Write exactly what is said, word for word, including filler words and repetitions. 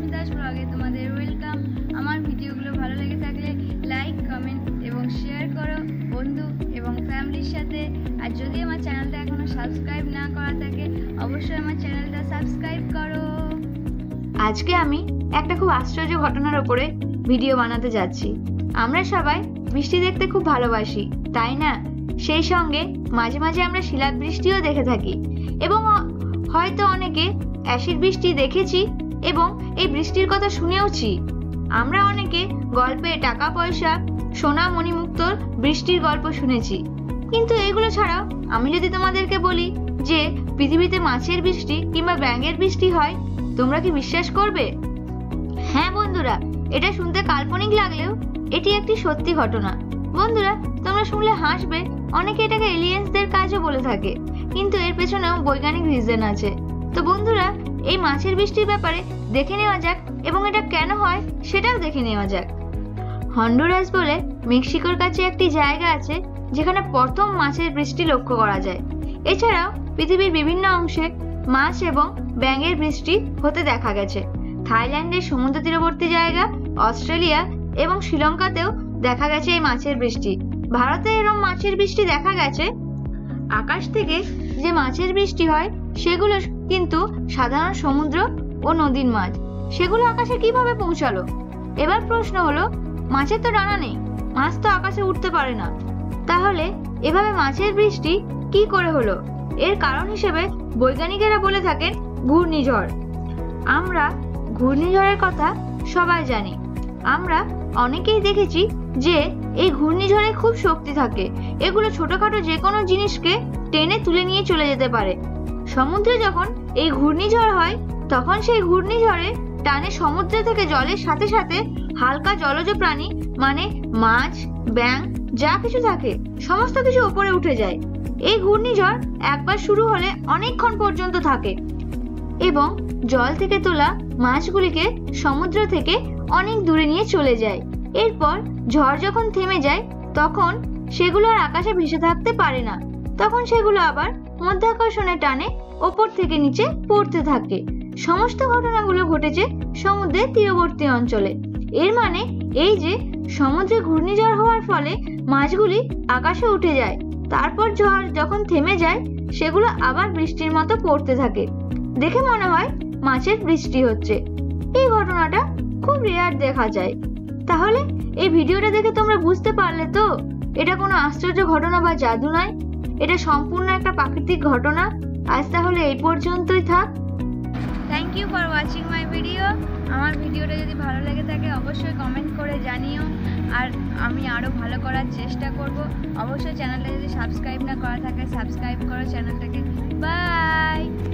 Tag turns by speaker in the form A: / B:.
A: দাস ব্লগে তোমাদের ওয়েলকাম। আমার ভিডিওগুলো ভালো লেগে থাকলে লাইক, কমেন্ট এবং শেয়ার করো বন্ধু এবং ফ্যামিলির সাথে। আর যদি আমার চ্যানেলটা এখনো সাবস্ক্রাইব না করা থাকে অবশ্যই আমার চ্যানেলটা সাবস্ক্রাইব করো। আজকে আমি একটা খুব আশ্চর্য ঘটনার উপরে ভিডিও বানাতে যাচ্ছি। আমরা সবাই বৃষ্টি দেখতে খুব ভালোবাসি, তাই না? সেই সঙ্গে মাঝে মাঝে আমরা শিলাবৃষ্টিও দেখে থাকি এবং হয়তো অনেকে অ্যাসিড বৃষ্টি দেখেছি এবং এই বৃষ্টির কথা শুনেওছি। আমরা অনেকে গল্পে টাকা পয়সা, সোনা মণিমুক্তোর বৃষ্টির গল্প শুনেছি। কিন্তু এগুলো ছাড়াও আমি যদি তোমাদেরকে বলি যে পৃথিবীতে মাছের বৃষ্টি কিংবা ব্যাঙের বৃষ্টি হয়, তোমরা কি বিশ্বাস করবে? হ্যাঁ বন্ধুরা, এটা শুনতে কাল্পনিক লাগলেও এটি একটি সত্যি ঘটনা। বন্ধুরা, তোমরা শুনলে হাসবে, অনেকে এটাকে এলিয়েন্সদের কাজও বলে থাকে, কিন্তু এর পেছনেও বৈজ্ঞানিক রিজন আছে। তো বন্ধুরা, এই মাছের বৃষ্টির ব্যাপারে দেখে নেওয়া যাক এবং এটা কেন হয় সেটাও দেখে নেওয়া যাক। হন্ডুরাস বলে মেক্সিকোর কাছে একটি জায়গা আছে যেখানে প্রথম মাছের বৃষ্টি লক্ষ্য করা যায়। এছাড়াও পৃথিবীর বিভিন্ন অংশে মাছ এবং ব্যাঙের বৃষ্টি হতে দেখা গেছে। থাইল্যান্ডের সমুদ্র তীরবর্তী জায়গা, অস্ট্রেলিয়া এবং শ্রীলঙ্কাতেও দেখা গেছে এই মাছের বৃষ্টি। ভারতে এরকম মাছের বৃষ্টি দেখা গেছে। আকাশ থেকে যে মাছের বৃষ্টি হয় সেগুলো কিন্তু সাধারণ সমুদ্র ও নদীর মাছ। সেগুলো আকাশে কিভাবে পৌঁছালো? এবার প্রশ্ন হলো, মাছের তো ডানা নেই, মাছ তো আকাশে উঠতে পারে না, তাহলে এভাবে মাছের বৃষ্টি কি করে হলো? এর কারণ হিসেবে বৈজ্ঞানিকেরা বলে থাকেন ঘূর্ণিঝড়। আমরা ঘূর্ণিঝড়ের কথা সবাই জানি। আমরা অনেকেই দেখেছি যে এই ঘূর্ণিঝড়ে খুব শক্তি থাকে। এগুলো ছোটখাটো যে কোনো জিনিসকে টেনে তুলে নিয়ে চলে যেতে পারে। সমুদ্রে যখন এই ঘূর্ণিঝড় হয় তখন সেই ঘূর্ণিঝড়ে টানে সমুদ্র থেকে জলের সাথে সাথে হালকা জলজ প্রাণী মানে মাছ, ব্যাঙ যা কিছু থাকে সমস্ত কিছু উপরে উঠে যায়। এই ঘূর্ণিঝড় একবার শুরু হলে অনেকক্ষণ পর্যন্ত থাকে এবং জল থেকে তোলা মাছগুলিকে সমুদ্র থেকে অনেক দূরে নিয়ে চলে যায়। এরপর ঝড় যখন থেমে যায় তখন সেগুলো আর আকাশে ভেসে থাকতে পারে না। তখন সেগুলো আবার মধ্যাকর্ষণের টানে ওপর থেকে নিচে পড়তে থাকে। সমস্ত ঘটনাগুলো ঘটেছে সমুদ্রের তীরবর্তী অঞ্চলে। এর মানে এই যে সমুদ্রে ঘূর্ণিঝড় হওয়ার ফলে মাছগুলি আকাশে উঠে যায়, তারপর ঝড় যখন থেমে যায় সেগুলো আবার বৃষ্টির মতো পড়তে থাকে। দেখে মনে হয় মাছের বৃষ্টি হচ্ছে। এই ঘটনাটা খুব রেয়ার দেখা যায়। তাহলে এই ভিডিওটা দেখে তোমরা বুঝতে পারলে তো এটা কোনো আশ্চর্য ঘটনা বা জাদু নয়, এটা সম্পূর্ণ একটা প্রাকৃতিক ঘটনা। আজ তাহলে এই পর্যন্তই থাক। Thank you for watching my video. আমার ভিডিওটা যদি ভালো লেগে থাকে অবশ্যই কমেন্ট করে জানিও, আর আমি আরও ভালো করার চেষ্টা করব। অবশ্যই চ্যানেলটা যদি সাবস্ক্রাইব না করা থাকে সাবস্ক্রাইব করো চ্যানেলটাকে। বাই।